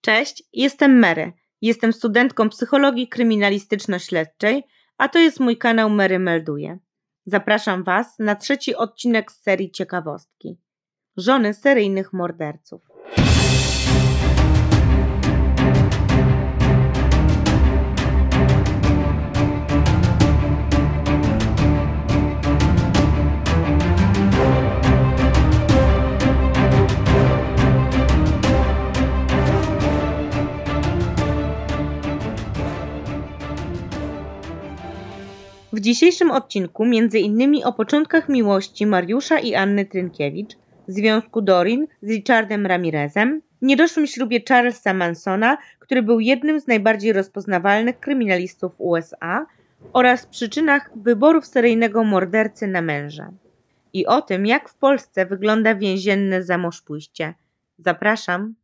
Cześć, jestem Mary. Jestem studentką psychologii kryminalistyczno-śledczej, a to jest mój kanał Mary Melduje. Zapraszam Was na 3. odcinek z serii Ciekawostki. Żony seryjnych morderców. W dzisiejszym odcinku m.in. o początkach miłości Mariusza i Anny Trynkiewicz, związku Doreen z Richardem Ramirezem, niedoszłym ślubie Charlesa Mansona, który był jednym z najbardziej rozpoznawalnych kryminalistów USA, oraz przyczynach wyborów seryjnego mordercy na męża. I o tym, jak w Polsce wygląda więzienne zamożpójście. Zapraszam.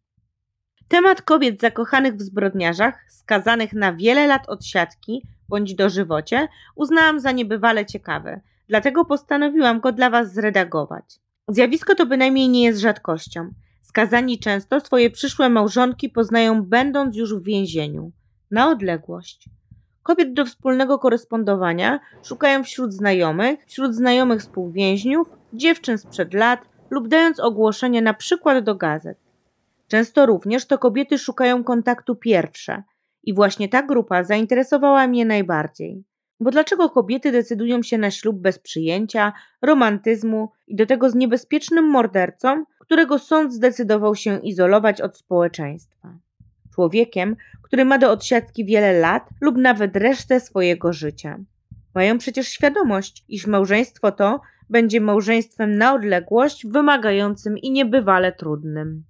Temat kobiet zakochanych w zbrodniarzach, skazanych na wiele lat odsiadki bądź dożywocie, uznałam za niebywale ciekawy, dlatego postanowiłam go dla Was zredagować. Zjawisko to bynajmniej nie jest rzadkością. Skazani często swoje przyszłe małżonki poznają będąc już w więzieniu, na odległość. Kobiet do wspólnego korespondowania szukają wśród znajomych współwięźniów, dziewczyn sprzed lat lub dając ogłoszenie na przykład do gazet. Często również to kobiety szukają kontaktu pierwsze i właśnie ta grupa zainteresowała mnie najbardziej. Bo dlaczego kobiety decydują się na ślub bez przyjęcia, romantyzmu i do tego z niebezpiecznym mordercą, którego sąd zdecydował się izolować od społeczeństwa? Człowiekiem, który ma do odsiadki wiele lat lub nawet resztę swojego życia. Mają przecież świadomość, iż małżeństwo to będzie małżeństwem na odległość, wymagającym i niebywale trudnym.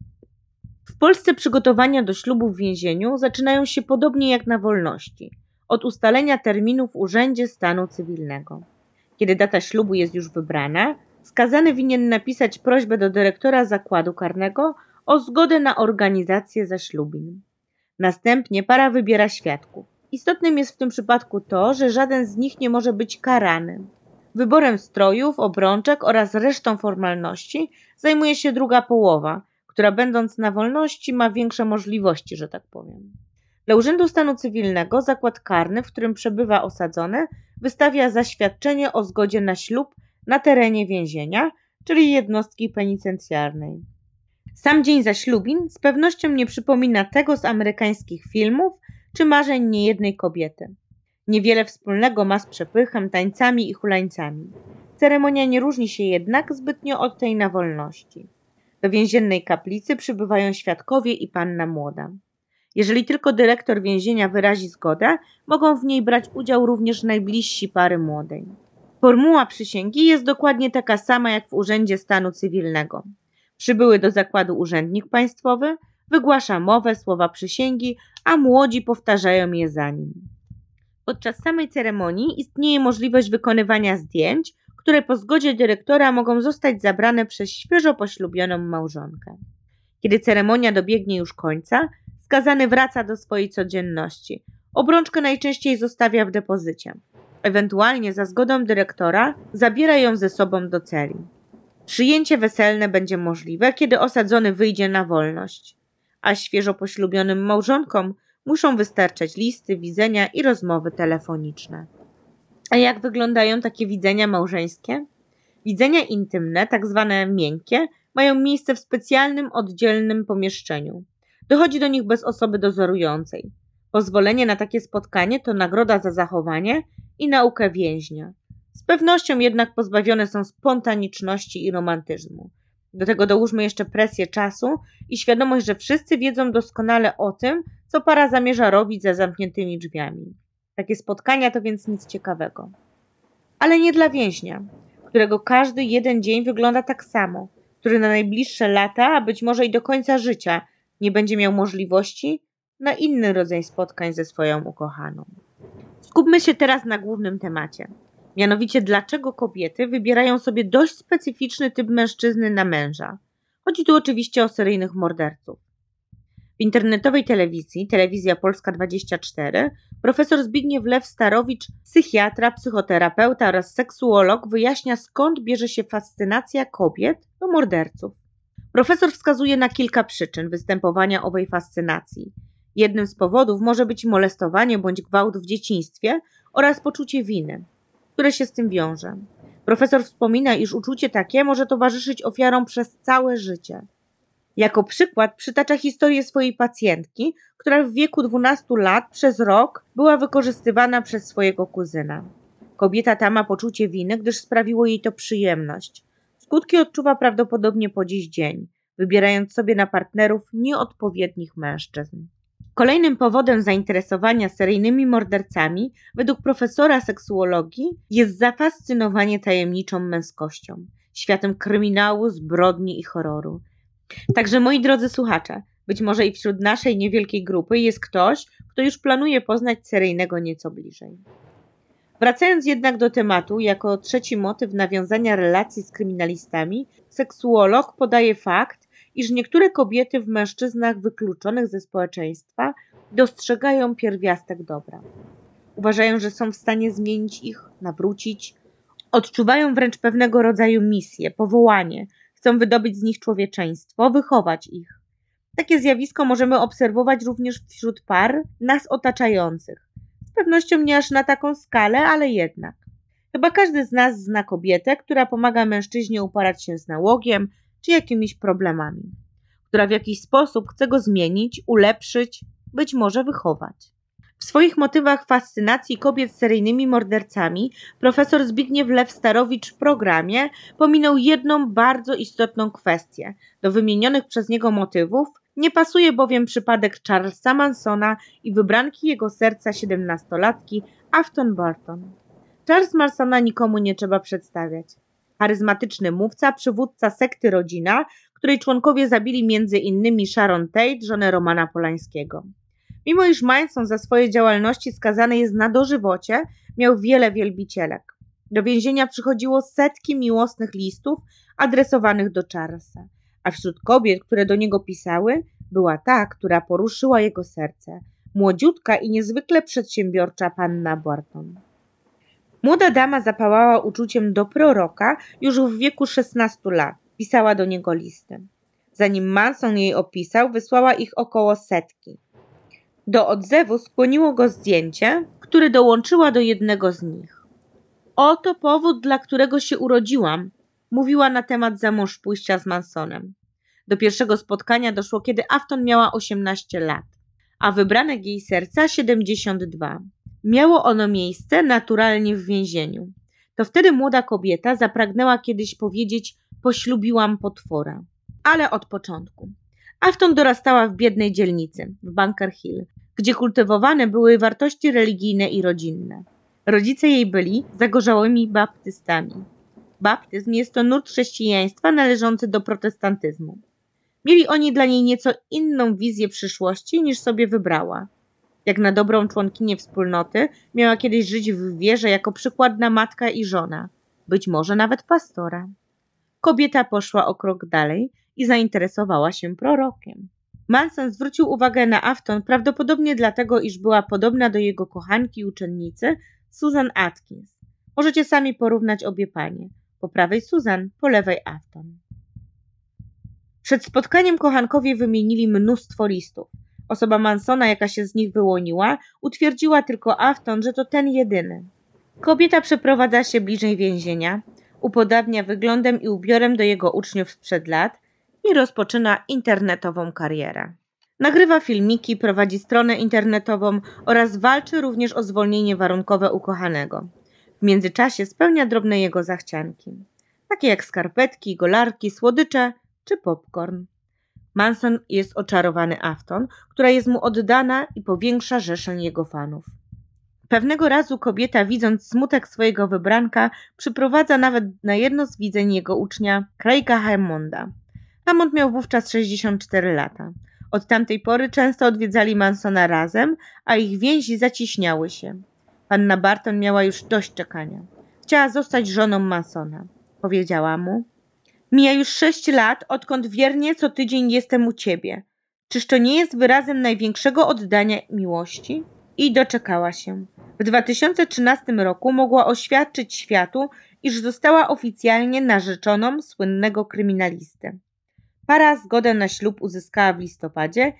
W Polsce przygotowania do ślubu w więzieniu zaczynają się podobnie jak na wolności, od ustalenia terminu w Urzędzie Stanu Cywilnego. Kiedy data ślubu jest już wybrana, skazany winien napisać prośbę do dyrektora zakładu karnego o zgodę na organizację zaślubin. Następnie para wybiera świadków. Istotnym jest w tym przypadku to, że żaden z nich nie może być karany. Wyborem strojów, obrączek oraz resztą formalności zajmuje się druga połowa, która będąc na wolności ma większe możliwości, że tak powiem. Dla Urzędu Stanu Cywilnego zakład karny, w którym przebywa osadzony, wystawia zaświadczenie o zgodzie na ślub na terenie więzienia, czyli jednostki penitencjarnej. Sam dzień zaślubin z pewnością nie przypomina tego z amerykańskich filmów czy marzeń niejednej kobiety. Niewiele wspólnego ma z przepychem, tańcami i hulańcami. Ceremonia nie różni się jednak zbytnio od tej na wolności. Do więziennej kaplicy przybywają świadkowie i panna młoda. Jeżeli tylko dyrektor więzienia wyrazi zgodę, mogą w niej brać udział również najbliżsi pary młodej. Formuła przysięgi jest dokładnie taka sama jak w Urzędzie Stanu Cywilnego. Przybyły do zakładu urzędnik państwowy wygłasza mowę, słowa przysięgi, a młodzi powtarzają je za nim. Podczas samej ceremonii istnieje możliwość wykonywania zdjęć, które po zgodzie dyrektora mogą zostać zabrane przez świeżo poślubioną małżonkę. Kiedy ceremonia dobiegnie już końca, skazany wraca do swojej codzienności. Obrączkę najczęściej zostawia w depozycie. Ewentualnie za zgodą dyrektora zabiera ją ze sobą do celi. Przyjęcie weselne będzie możliwe, kiedy osadzony wyjdzie na wolność, a świeżo poślubionym małżonkom muszą wystarczać listy, widzenia i rozmowy telefoniczne. A jak wyglądają takie widzenia małżeńskie? Widzenia intymne, tak zwane miękkie, mają miejsce w specjalnym, oddzielnym pomieszczeniu. Dochodzi do nich bez osoby dozorującej. Pozwolenie na takie spotkanie to nagroda za zachowanie i naukę więźnia. Z pewnością jednak pozbawione są spontaniczności i romantyzmu. Do tego dołóżmy jeszcze presję czasu i świadomość, że wszyscy wiedzą doskonale o tym, co para zamierza robić za zamkniętymi drzwiami. Takie spotkania to więc nic ciekawego. Ale nie dla więźnia, którego każdy jeden dzień wygląda tak samo, który na najbliższe lata, a być może i do końca życia, nie będzie miał możliwości na inny rodzaj spotkań ze swoją ukochaną. Skupmy się teraz na głównym temacie. Mianowicie dlaczego kobiety wybierają sobie dość specyficzny typ mężczyzny na męża. Chodzi tu oczywiście o seryjnych morderców. W internetowej telewizji, Telewizja Polska 24, profesor Zbigniew Lew-Starowicz, psychiatra, psychoterapeuta oraz seksuolog wyjaśnia, skąd bierze się fascynacja kobiet do morderców. Profesor wskazuje na kilka przyczyn występowania owej fascynacji. Jednym z powodów może być molestowanie bądź gwałt w dzieciństwie oraz poczucie winy, które się z tym wiąże. Profesor wspomina, iż uczucie takie może towarzyszyć ofiarom przez całe życie. Jako przykład przytacza historię swojej pacjentki, która w wieku 12 lat przez rok była wykorzystywana przez swojego kuzyna. Kobieta ta ma poczucie winy, gdyż sprawiło jej to przyjemność. Skutki odczuwa prawdopodobnie po dziś dzień, wybierając sobie na partnerów nieodpowiednich mężczyzn. Kolejnym powodem zainteresowania seryjnymi mordercami według profesora seksuologii jest zafascynowanie tajemniczą męskością, światem kryminału, zbrodni i horroru. Także moi drodzy słuchacze, być może i wśród naszej niewielkiej grupy jest ktoś, kto już planuje poznać seryjnego nieco bliżej. Wracając jednak do tematu, jako trzeci motyw nawiązania relacji z kryminalistami, seksuolog podaje fakt, iż niektóre kobiety w mężczyznach wykluczonych ze społeczeństwa dostrzegają pierwiastek dobra. Uważają, że są w stanie zmienić ich, nawrócić. Odczuwają wręcz pewnego rodzaju misję, powołanie. Chcą wydobyć z nich człowieczeństwo, wychować ich. Takie zjawisko możemy obserwować również wśród par nas otaczających. Z pewnością nie aż na taką skalę, ale jednak. Chyba każdy z nas zna kobietę, która pomaga mężczyźnie uporać się z nałogiem czy jakimiś problemami, która w jakiś sposób chce go zmienić, ulepszyć, być może wychować. W swoich motywach fascynacji kobiet z seryjnymi mordercami profesor Zbigniew Lew-Starowicz w programie pominął jedną bardzo istotną kwestię. Do wymienionych przez niego motywów nie pasuje bowiem przypadek Charlesa Mansona i wybranki jego serca 17-latki Afton Barton. Charles Mansona nikomu nie trzeba przedstawiać. Charyzmatyczny mówca, przywódca sekty Rodzina, której członkowie zabili m.in. Sharon Tate, żonę Romana Polańskiego. Mimo iż Manson za swoje działalności skazany jest na dożywocie, miał wiele wielbicielek. Do więzienia przychodziło setki miłosnych listów adresowanych do Charlesa, a wśród kobiet, które do niego pisały, była ta, która poruszyła jego serce, młodziutka i niezwykle przedsiębiorcza panna Barton. Młoda dama zapałała uczuciem do proroka już w wieku 16 lat. Pisała do niego listy. Zanim Manson jej opisał, wysłała ich około 100. Do odzewu skłoniło go zdjęcie, które dołączyła do jednego z nich. Oto powód, dla którego się urodziłam, mówiła na temat zamążpójścia z Mansonem. Do pierwszego spotkania doszło, kiedy Afton miała 18 lat, a wybranek jej serca 72. Miało ono miejsce naturalnie w więzieniu. To wtedy młoda kobieta zapragnęła kiedyś powiedzieć: poślubiłam potwora. Ale od początku. Afton dorastała w biednej dzielnicy, w Bunker Hill, gdzie kultywowane były wartości religijne i rodzinne. Rodzice jej byli zagorzałymi baptystami. Baptyzm jest to nurt chrześcijaństwa należący do protestantyzmu. Mieli oni dla niej nieco inną wizję przyszłości, niż sobie wybrała. Jak na dobrą członkinię wspólnoty, miała kiedyś żyć w wierze jako przykładna matka i żona, być może nawet pastora. Kobieta poszła o krok dalej i zainteresowała się prorokiem. Manson zwrócił uwagę na Afton prawdopodobnie dlatego, iż była podobna do jego kochanki i uczennicy Susan Atkins. Możecie sami porównać obie panie. Po prawej Susan, po lewej Afton. Przed spotkaniem kochankowie wymienili mnóstwo listów. Osoba Mansona, jaka się z nich wyłoniła, utwierdziła tylko Afton, że to ten jedyny. Kobieta przeprowadza się bliżej więzienia, upodabnia wyglądem i ubiorem do jego uczniów sprzed lat i rozpoczyna internetową karierę. Nagrywa filmiki, prowadzi stronę internetową oraz walczy również o zwolnienie warunkowe ukochanego. W międzyczasie spełnia drobne jego zachcianki, takie jak skarpetki, golarki, słodycze czy popcorn. Manson jest oczarowany Afton, która jest mu oddana i powiększa rzeszę jego fanów. Pewnego razu kobieta, widząc smutek swojego wybranka, przyprowadza nawet na jedno z widzeń jego ucznia, Craiga Hammonda. Hammond miał wówczas 64 lata. Od tamtej pory często odwiedzali Mansona razem, a ich więzi zacieśniały się. Panna Barton miała już dość czekania. Chciała zostać żoną Mansona. Powiedziała mu: mija już 6 lat, odkąd wiernie co tydzień jestem u ciebie. Czyż to nie jest wyrazem największego oddania miłości? I doczekała się. W 2013 roku mogła oświadczyć światu, iż została oficjalnie narzeczoną słynnego kryminalisty. Para zgodę na ślub uzyskała w listopadzie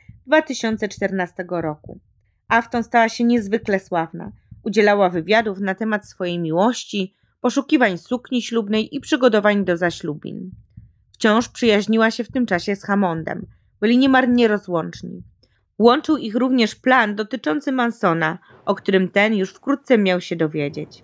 2014 roku. Afton stała się niezwykle sławna. Udzielała wywiadów na temat swojej miłości, poszukiwań sukni ślubnej i przygotowań do zaślubin. Wciąż przyjaźniła się w tym czasie z Hammondem. Byli niemal nierozłączni. Łączył ich również plan dotyczący Mansona, o którym ten już wkrótce miał się dowiedzieć.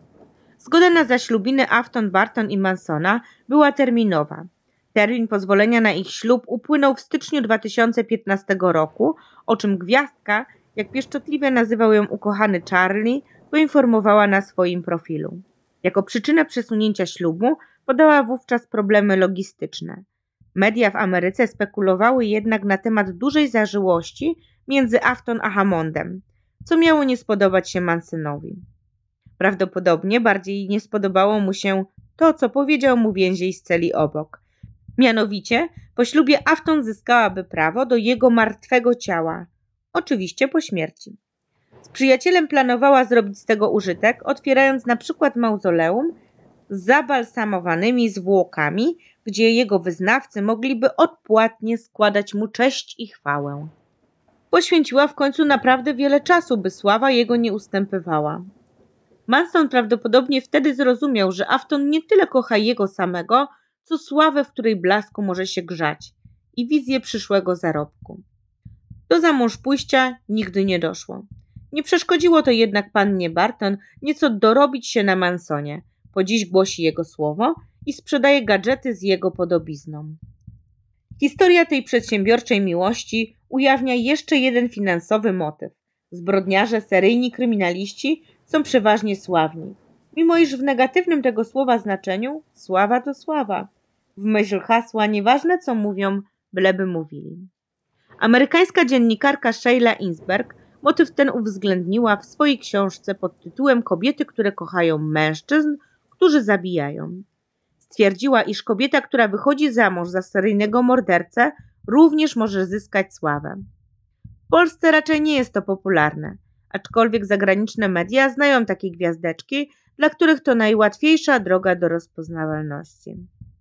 Zgoda na zaślubiny Afton, Barton i Mansona była terminowa. Termin pozwolenia na ich ślub upłynął w styczniu 2015 roku, o czym gwiazdka, jak pieszczotliwie nazywał ją ukochany Charlie, poinformowała na swoim profilu. Jako przyczynę przesunięcia ślubu podała wówczas problemy logistyczne. Media w Ameryce spekulowały jednak na temat dużej zażyłości między Afton a Hammondem, co miało nie spodobać się Mansonowi. Prawdopodobnie bardziej nie spodobało mu się to, co powiedział mu więzień z celi obok. Mianowicie, po ślubie Afton zyskałaby prawo do jego martwego ciała, oczywiście po śmierci. Z przyjacielem planowała zrobić z tego użytek, otwierając na przykład mauzoleum z zabalsamowanymi zwłokami, gdzie jego wyznawcy mogliby odpłatnie składać mu cześć i chwałę. Poświęciła w końcu naprawdę wiele czasu, by sława jego nie ustępywała. Manson prawdopodobnie wtedy zrozumiał, że Afton nie tyle kocha jego samego, co sławę, w której blasku może się grzać, i wizję przyszłego zarobku. Do zamążpójścia nigdy nie doszło. Nie przeszkodziło to jednak pannie Barton nieco dorobić się na Mansonie. Po dziś głosi jego słowo i sprzedaje gadżety z jego podobizną. Historia tej przedsiębiorczej miłości ujawnia jeszcze jeden finansowy motyw. Zbrodniarze, seryjni kryminaliści są przeważnie sławni. Mimo iż w negatywnym tego słowa znaczeniu sława to sława. W myśl hasła nieważne co mówią, byleby mówili. Amerykańska dziennikarka Sheila Insberg motyw ten uwzględniła w swojej książce pod tytułem Kobiety, które kochają mężczyzn, którzy zabijają. Stwierdziła, iż kobieta, która wychodzi za mąż za seryjnego mordercę, również może zyskać sławę. W Polsce raczej nie jest to popularne, aczkolwiek zagraniczne media znają takie gwiazdeczki, dla których to najłatwiejsza droga do rozpoznawalności.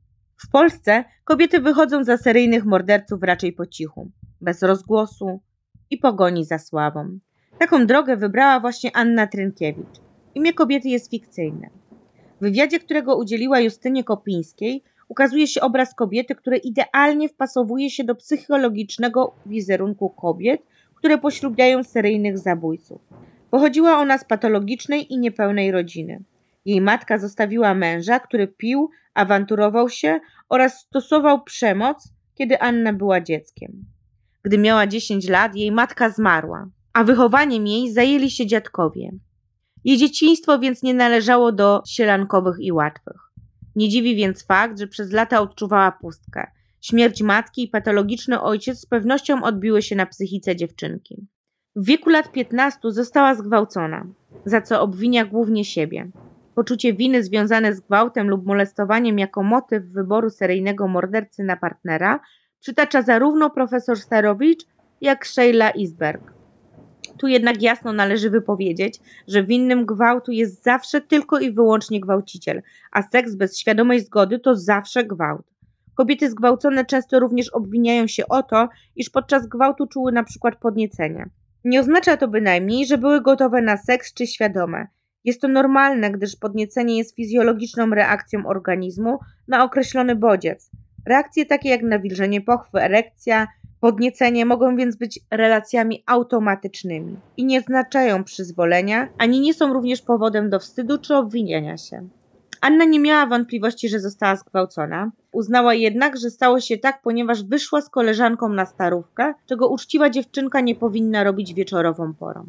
W Polsce kobiety wychodzą za seryjnych morderców raczej po cichu, bez rozgłosu i pogoni za sławą. Taką drogę wybrała właśnie Anna Trynkiewicz. Imię kobiety jest fikcyjne. W wywiadzie, którego udzieliła Justynie Kopińskiej, ukazuje się obraz kobiety, który idealnie wpasowuje się do psychologicznego wizerunku kobiet, które poślubiają seryjnych zabójców. Pochodziła ona z patologicznej i niepełnej rodziny. Jej matka zostawiła męża, który pił, awanturował się oraz stosował przemoc, kiedy Anna była dzieckiem. Gdy miała 10 lat, jej matka zmarła, a wychowaniem jej zajęli się dziadkowie. Jej dzieciństwo więc nie należało do sielankowych i łatwych. Nie dziwi więc fakt, że przez lata odczuwała pustkę. Śmierć matki i patologiczny ojciec z pewnością odbiły się na psychice dziewczynki. W wieku lat 15 została zgwałcona, za co obwinia głównie siebie. Poczucie winy związane z gwałtem lub molestowaniem jako motyw wyboru seryjnego mordercy na partnera przytacza zarówno profesor Starowicz, jak Sheila Insberg. Tu jednak jasno należy wypowiedzieć, że winnym gwałtu jest zawsze tylko i wyłącznie gwałciciel, a seks bez świadomej zgody to zawsze gwałt. Kobiety zgwałcone często również obwiniają się o to, iż podczas gwałtu czuły na przykład podniecenie. Nie oznacza to bynajmniej, że były gotowe na seks czy świadome. Jest to normalne, gdyż podniecenie jest fizjologiczną reakcją organizmu na określony bodziec. Reakcje takie jak nawilżenie pochwy, erekcja, podniecenie mogą więc być relacjami automatycznymi i nie oznaczają przyzwolenia, ani nie są również powodem do wstydu czy obwiniania się. Anna nie miała wątpliwości, że została zgwałcona. Uznała jednak, że stało się tak, ponieważ wyszła z koleżanką na starówkę, czego uczciwa dziewczynka nie powinna robić wieczorową porą.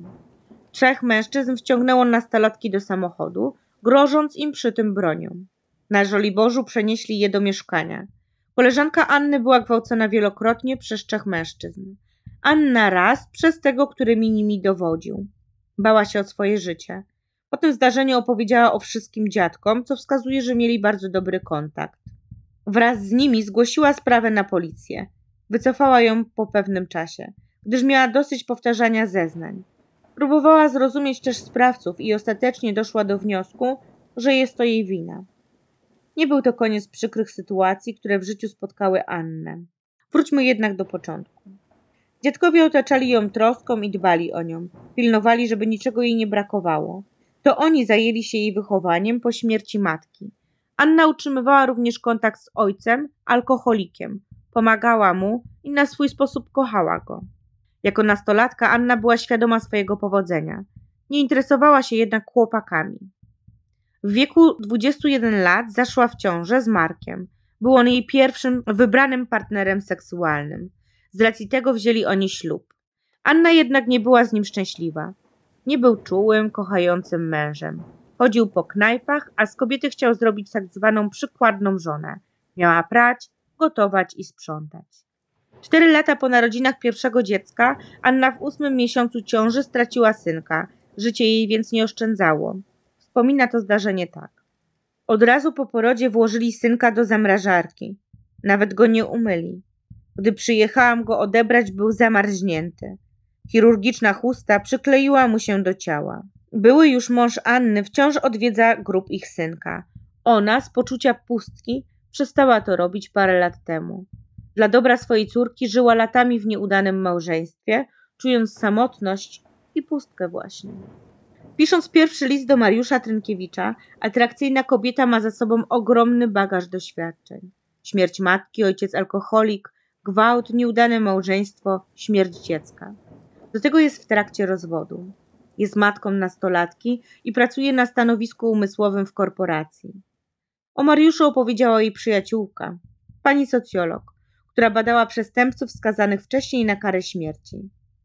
3 mężczyzn wciągnęło nastolatki do samochodu, grożąc im przy tym bronią. Na Żoliborzu przenieśli je do mieszkania. Koleżanka Anny była gwałcona wielokrotnie przez 3 mężczyzn. Anna raz przez tego, który nimi dowodził. Bała się o swoje życie. Po tym zdarzeniu opowiedziała o wszystkim dziadkom, co wskazuje, że mieli bardzo dobry kontakt. Wraz z nimi zgłosiła sprawę na policję. Wycofała ją po pewnym czasie, gdyż miała dosyć powtarzania zeznań. Próbowała zrozumieć też sprawców i ostatecznie doszła do wniosku, że jest to jej wina. Nie był to koniec przykrych sytuacji, które w życiu spotkały Annę. Wróćmy jednak do początku. Dziadkowie otaczali ją troską i dbali o nią. Pilnowali, żeby niczego jej nie brakowało. To oni zajęli się jej wychowaniem po śmierci matki. Anna utrzymywała również kontakt z ojcem, alkoholikiem. Pomagała mu i na swój sposób kochała go. Jako nastolatka Anna była świadoma swojego powodzenia. Nie interesowała się jednak chłopakami. W wieku 21 lat zaszła w ciążę z Markiem. Był on jej pierwszym wybranym partnerem seksualnym. Z racji tego wzięli oni ślub. Anna jednak nie była z nim szczęśliwa. Nie był czułym, kochającym mężem. Chodził po knajpach, a z kobiety chciał zrobić tak zwaną przykładną żonę. Miała prać, gotować i sprzątać. 4 lata po narodzinach pierwszego dziecka Anna w 8. miesiącu ciąży straciła synka. Życie jej więc nie oszczędzało. Wspomina to zdarzenie tak. Od razu po porodzie włożyli synka do zamrażarki. Nawet go nie umyli. Gdy przyjechałam go odebrać, był zamarznięty. Chirurgiczna chusta przykleiła mu się do ciała. Były już mąż Anny wciąż odwiedza grób ich synka. Ona z poczucia pustki przestała to robić parę lat temu. Dla dobra swojej córki żyła latami w nieudanym małżeństwie, czując samotność i pustkę właśnie. Pisząc pierwszy list do Mariusza Trynkiewicza, atrakcyjna kobieta ma za sobą ogromny bagaż doświadczeń. Śmierć matki, ojciec alkoholik, gwałt, nieudane małżeństwo, śmierć dziecka. Do tego jest w trakcie rozwodu. Jest matką nastolatki i pracuje na stanowisku umysłowym w korporacji. O Mariuszu opowiedziała jej przyjaciółka, pani socjolog, która badała przestępców skazanych wcześniej na karę śmierci.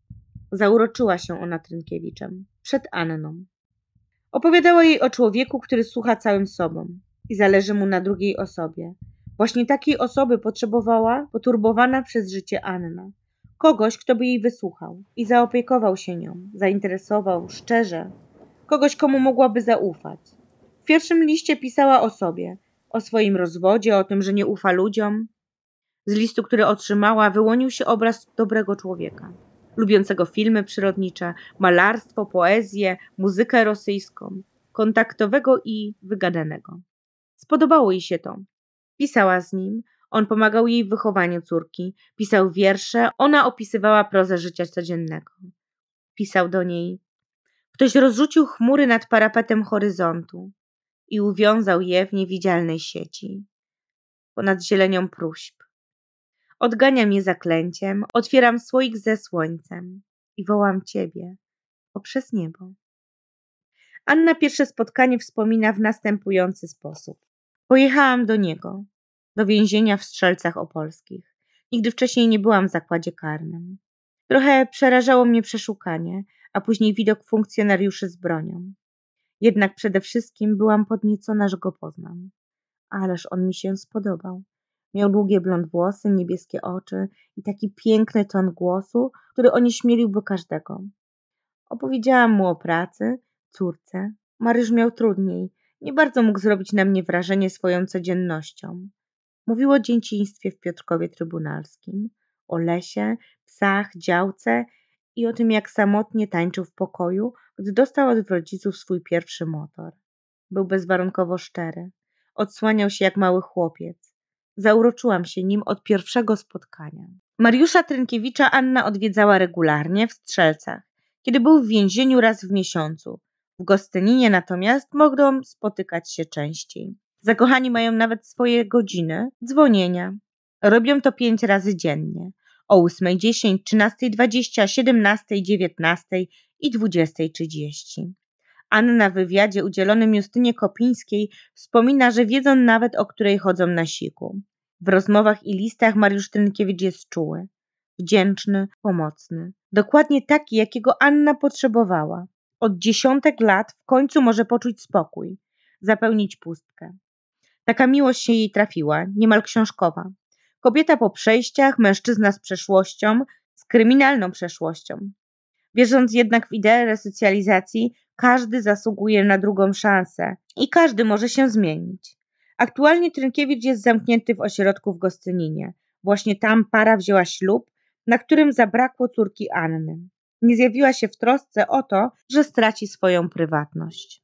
Zauroczyła się ona Trynkiewiczem, przed Anną. Opowiadała jej o człowieku, który słucha całym sobą i zależy mu na drugiej osobie. Właśnie takiej osoby potrzebowała poturbowana przez życie Anna. Kogoś, kto by jej wysłuchał i zaopiekował się nią, zainteresował szczerze. Kogoś, komu mogłaby zaufać. W pierwszym liście pisała o sobie, o swoim rozwodzie, o tym, że nie ufa ludziom. Z listu, który otrzymała, wyłonił się obraz dobrego człowieka, lubiącego filmy przyrodnicze, malarstwo, poezję, muzykę rosyjską, kontaktowego i wygadanego. Spodobało jej się to. Pisała z nim, on pomagał jej w wychowaniu córki, pisał wiersze, ona opisywała prozę życia codziennego. Pisał do niej: ktoś rozrzucił chmury nad parapetem horyzontu i uwiązał je w niewidzialnej sieci, ponad zielenią próśb. Odganiam je zaklęciem, otwieram słoik ze słońcem i wołam ciebie poprzez niebo. Anna pierwsze spotkanie wspomina w następujący sposób. Pojechałam do niego, do więzienia w Strzelcach Opolskich. Nigdy wcześniej nie byłam w zakładzie karnym. Trochę przerażało mnie przeszukanie, a później widok funkcjonariuszy z bronią. Jednak przede wszystkim byłam podniecona, że go poznam. Ależ on mi się spodobał. Miał długie blond włosy, niebieskie oczy i taki piękny ton głosu, który onieśmieliłby każdego. Opowiedziałam mu o pracy, córce. Mariusz miał trudniej. Nie bardzo mógł zrobić na mnie wrażenie swoją codziennością. Mówił o dzieciństwie w Piotrkowie Trybunalskim, o lesie, psach, działce i o tym, jak samotnie tańczył w pokoju, gdy dostał od rodziców swój pierwszy motor. Był bezwarunkowo szczery. Odsłaniał się jak mały chłopiec. Zauroczyłam się nim od pierwszego spotkania. Mariusza Trynkiewicza Anna odwiedzała regularnie w Strzelcach, kiedy był w więzieniu raz w miesiącu. W Gostyninie natomiast mogą spotykać się częściej. Zakochani mają nawet swoje godziny dzwonienia. Robią to 5 razy dziennie. O 8:10, 13:20, 17:00, 19:00 i 20:30. Anna w wywiadzie udzielonym Justynie Kopińskiej wspomina, że wiedzą nawet, o której chodzą na siku. W rozmowach i listach Mariusz Trynkiewicz jest czuły, wdzięczny, pomocny. Dokładnie taki, jakiego Anna potrzebowała. Od dziesiątek lat w końcu może poczuć spokój, zapełnić pustkę. Taka miłość się jej trafiła, niemal książkowa. Kobieta po przejściach, mężczyzna z przeszłością, z kryminalną przeszłością. Wierząc jednak w ideę resocjalizacji, każdy zasługuje na drugą szansę i każdy może się zmienić. Aktualnie Trynkiewicz jest zamknięty w ośrodku w Gostyninie. Właśnie tam para wzięła ślub, na którym zabrakło córki Anny. Nie zjawiła się w trosce o to, że straci swoją prywatność.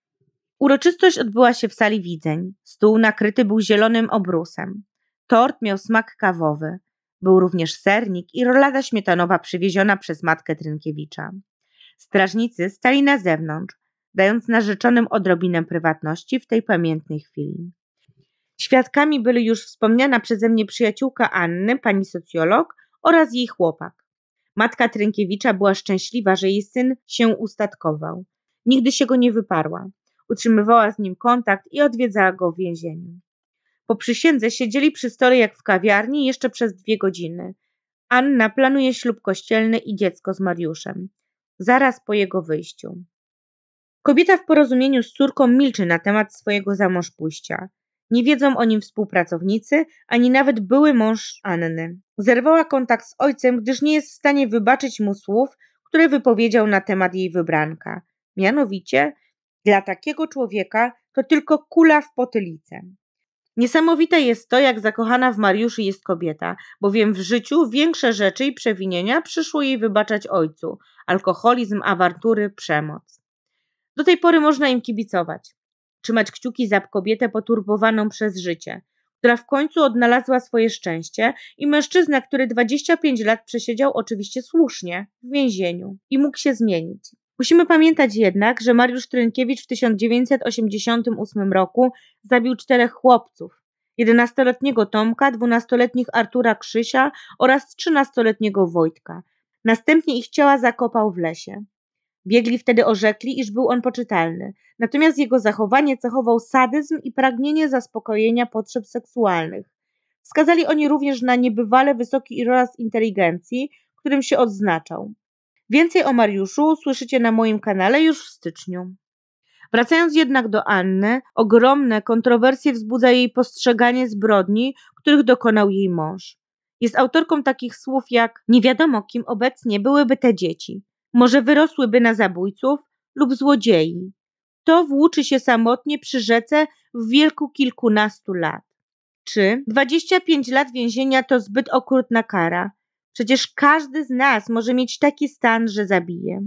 Uroczystość odbyła się w sali widzeń. Stół nakryty był zielonym obrusem. Tort miał smak kawowy. Był również sernik i rolada śmietanowa przywieziona przez matkę Trynkiewicza. Strażnicy stali na zewnątrz, dając narzeczonym odrobinę prywatności w tej pamiętnej chwili. Świadkami byli już wspomniana przeze mnie przyjaciółka Anny, pani socjolog, oraz jej chłopak. Matka Trynkiewicza była szczęśliwa, że jej syn się ustatkował. Nigdy się go nie wyparła. Utrzymywała z nim kontakt i odwiedzała go w więzieniu. Po przysiędze siedzieli przy stole jak w kawiarni jeszcze przez 2 godziny. Anna planuje ślub kościelny i dziecko z Mariuszem. Zaraz po jego wyjściu. Kobieta w porozumieniu z córką milczy na temat swojego zamążpójścia. Nie wiedzą o nim współpracownicy, ani nawet były mąż Anny. Zerwała kontakt z ojcem, gdyż nie jest w stanie wybaczyć mu słów, które wypowiedział na temat jej wybranka. Mianowicie, dla takiego człowieka to tylko kula w potylicę. Niesamowite jest to, jak zakochana w Mariuszu jest kobieta, bowiem w życiu większe rzeczy i przewinienia przyszło jej wybaczać ojcu. Alkoholizm, awantury, przemoc. Do tej pory można im kibicować. Trzymać kciuki za kobietę poturbowaną przez życie, która w końcu odnalazła swoje szczęście i mężczyznę, który 25 lat przesiedział oczywiście słusznie w więzieniu i mógł się zmienić. Musimy pamiętać jednak, że Mariusz Trynkiewicz w 1988 roku zabił 4 chłopców. 11-letniego Tomka, 12-letnich Artura Krzysia oraz 13-letniego Wojtka. Następnie ich ciała zakopał w lesie. Biegli wtedy orzekli, iż był on poczytalny, natomiast jego zachowanie cechował sadyzm i pragnienie zaspokojenia potrzeb seksualnych. Wskazali oni również na niebywale wysoki rolas inteligencji, którym się odznaczał. Więcej o Mariuszu usłyszycie na moim kanale już w styczniu. Wracając jednak do Anny, ogromne kontrowersje wzbudza jej postrzeganie zbrodni, których dokonał jej mąż. Jest autorką takich słów jak: nie wiadomo, kim obecnie byłyby te dzieci. Może wyrosłyby na zabójców lub złodziei. To włóczy się samotnie przy rzece w wieku kilkunastu lat. Czy 25 lat więzienia to zbyt okrutna kara? Przecież każdy z nas może mieć taki stan, że zabije.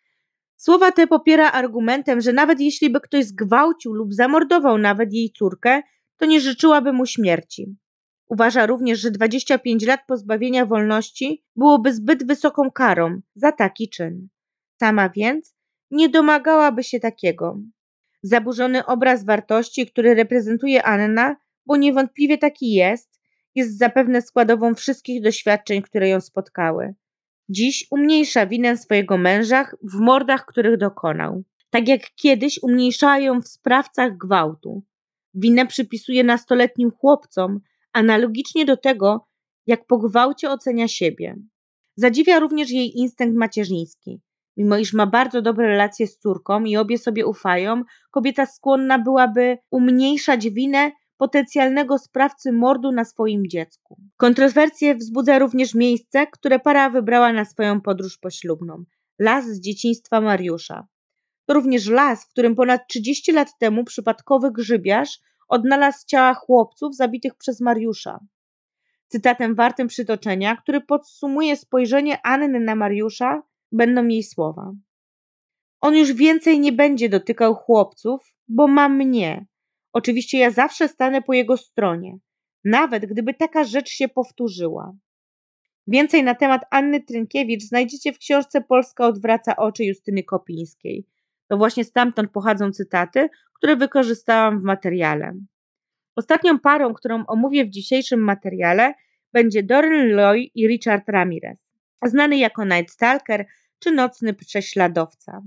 Słowa te popiera argumentem, że nawet jeśli by ktoś zgwałcił lub zamordował nawet jej córkę, to nie życzyłaby mu śmierci. Uważa również, że 25 lat pozbawienia wolności byłoby zbyt wysoką karą za taki czyn. Sama więc nie domagałaby się takiego. Zaburzony obraz wartości, który reprezentuje Anna, bo niewątpliwie taki jest zapewne składową wszystkich doświadczeń, które ją spotkały. Dziś umniejsza winę swojego męża w mordach, których dokonał. Tak jak kiedyś umniejszała ją w sprawcach gwałtu. Winę przypisuje nastoletnim chłopcom, analogicznie do tego, jak po gwałcie ocenia siebie. Zadziwia również jej instynkt macierzyński. Mimo iż ma bardzo dobre relacje z córką i obie sobie ufają, kobieta skłonna byłaby umniejszać winę potencjalnego sprawcy mordu na swoim dziecku. Kontrowersje wzbudza również miejsce, które para wybrała na swoją podróż poślubną. Las z dzieciństwa Mariusza. To również las, w którym ponad 30 lat temu przypadkowy grzybiarz odnalazł ciała chłopców zabitych przez Mariusza. Cytatem wartym przytoczenia, który podsumuje spojrzenie Anny na Mariusza, będą jej słowa. On już więcej nie będzie dotykał chłopców, bo ma mnie. Oczywiście ja zawsze stanę po jego stronie, nawet gdyby taka rzecz się powtórzyła. Więcej na temat Anny Trynkiewicz znajdziecie w książce Polska odwraca oczy Justyny Kopińskiej. To właśnie stamtąd pochodzą cytaty, które wykorzystałam w materiale. Ostatnią parą, którą omówię w dzisiejszym materiale, będzie Doreen Loy i Richard Ramirez, znany jako Night Stalker czy nocny prześladowca.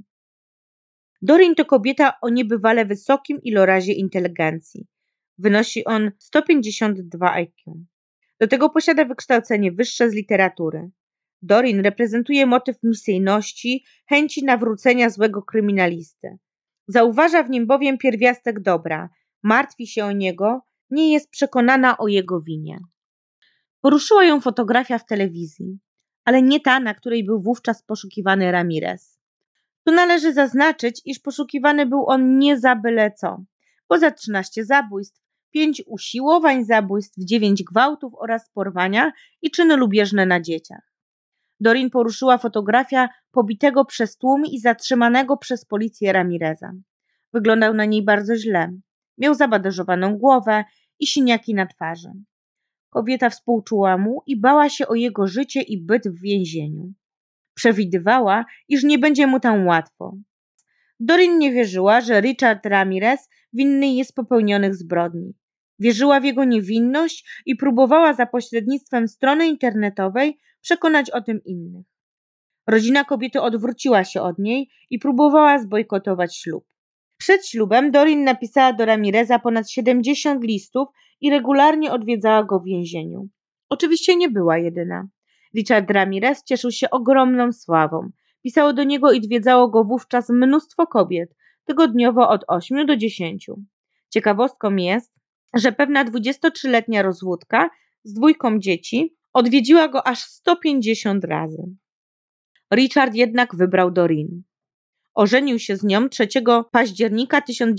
Doreen to kobieta o niebywale wysokim ilorazie inteligencji. Wynosi on 152 IQ. Do tego posiada wykształcenie wyższe z literatury. Doreen reprezentuje motyw misyjności, chęci nawrócenia złego kryminalisty. Zauważa w nim bowiem pierwiastek dobra, martwi się o niego, nie jest przekonana o jego winie. Poruszyła ją fotografia w telewizji, ale nie ta, na której był wówczas poszukiwany Ramirez. Tu należy zaznaczyć, iż poszukiwany był on nie za byle co. Poza 13 zabójstw, 5 usiłowań zabójstw, 9 gwałtów oraz porwania i czyny lubieżne na dzieciach. Doreen poruszyła fotografia pobitego przez tłum i zatrzymanego przez policję Ramireza. Wyglądał na niej bardzo źle. Miał zabandażowaną głowę i siniaki na twarzy. Kobieta współczuła mu i bała się o jego życie i byt w więzieniu. Przewidywała, iż nie będzie mu tam łatwo. Doreen nie wierzyła, że Richard Ramirez winny jest popełnionych zbrodni. Wierzyła w jego niewinność i próbowała za pośrednictwem strony internetowej przekonać o tym innych. Rodzina kobiety odwróciła się od niej i próbowała zbojkotować ślub. Przed ślubem Doreen napisała do Ramireza ponad 70 listów i regularnie odwiedzała go w więzieniu. Oczywiście nie była jedyna. Richard Ramirez cieszył się ogromną sławą. Pisało do niego i odwiedzało go wówczas mnóstwo kobiet, tygodniowo od 8 do 10. Ciekawostką jest, że pewna 23-letnia rozwódka z 2 dzieci odwiedziła go aż 150 razy. Richard jednak wybrał Doreen. Ożenił się z nią 3 października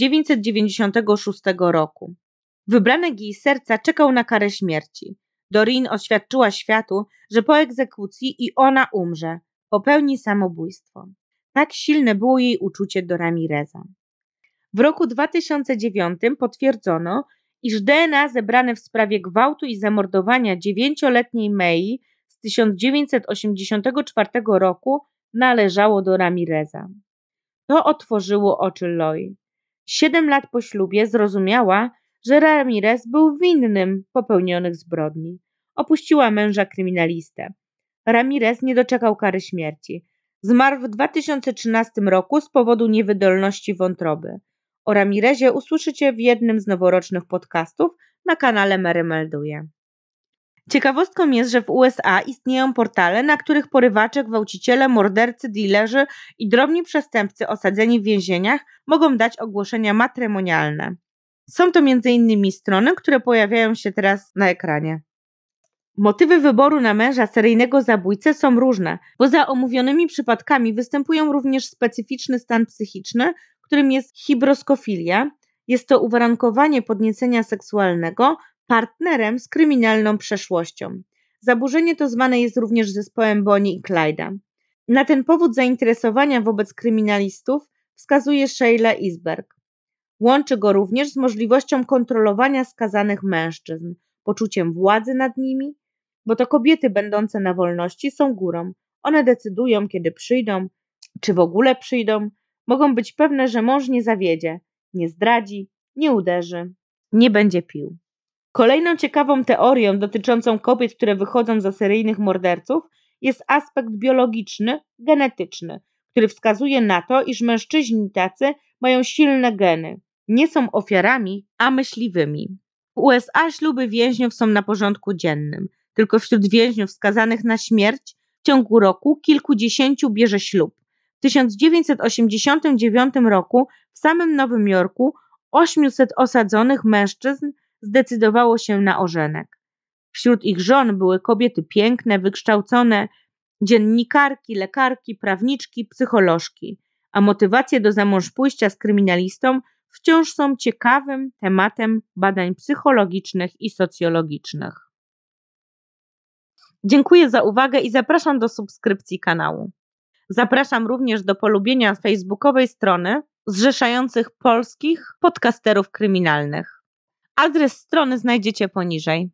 1996 roku. Wybranek jej serca czekał na karę śmierci. Doreen oświadczyła światu, że po egzekucji i ona umrze, popełni samobójstwo. Tak silne było jej uczucie do Ramireza. W roku 2009 potwierdzono, iż DNA zebrane w sprawie gwałtu i zamordowania 9-letniej Mei z 1984 roku należało do Ramireza. To otworzyło oczy Loi. 7 lat po ślubie zrozumiała, że Ramirez był winnym popełnionych zbrodni. Opuściła męża kryminalistę. Ramirez nie doczekał kary śmierci. Zmarł w 2013 roku z powodu niewydolności wątroby. O Ramirezie usłyszycie w jednym z noworocznych podcastów na kanale Mary Melduje. Ciekawostką jest, że w USA istnieją portale, na których porywacze, gwałciciele, mordercy, dilerzy i drobni przestępcy osadzeni w więzieniach mogą dać ogłoszenia matrymonialne. Są to m.in. strony, które pojawiają się teraz na ekranie. Motywy wyboru na męża seryjnego zabójcę są różne. Poza omówionymi przypadkami występują również specyficzny stan psychiczny, którym jest hibroskofilia. Jest to uwarunkowanie podniecenia seksualnego partnerem z kryminalną przeszłością. Zaburzenie to zwane jest również zespołem Bonnie i Clyde'a. Na ten powód zainteresowania wobec kryminalistów wskazuje Sheila Isberg. Łączy go również z możliwością kontrolowania skazanych mężczyzn, poczuciem władzy nad nimi, bo to kobiety będące na wolności są górą. One decydują, kiedy przyjdą, czy w ogóle przyjdą. Mogą być pewne, że mąż nie zawiedzie, nie zdradzi, nie uderzy, nie będzie pił. Kolejną ciekawą teorią dotyczącą kobiet, które wychodzą za seryjnych morderców, jest aspekt biologiczny, genetyczny, który wskazuje na to, iż mężczyźni tacy mają silne geny. Nie są ofiarami, a myśliwymi. W USA śluby więźniów są na porządku dziennym. Tylko wśród więźniów skazanych na śmierć w ciągu roku kilkudziesięciu bierze ślub. W 1989 roku w samym Nowym Jorku 800 osadzonych mężczyzn zdecydowało się na ożenek. Wśród ich żon były kobiety piękne, wykształcone, dziennikarki, lekarki, prawniczki, psycholożki, a motywacje do zamążpójścia z kryminalistą wciąż są ciekawym tematem badań psychologicznych i socjologicznych. Dziękuję za uwagę i zapraszam do subskrypcji kanału. Zapraszam również do polubienia facebookowej strony zrzeszających polskich podcasterów kryminalnych. Adres strony znajdziecie poniżej.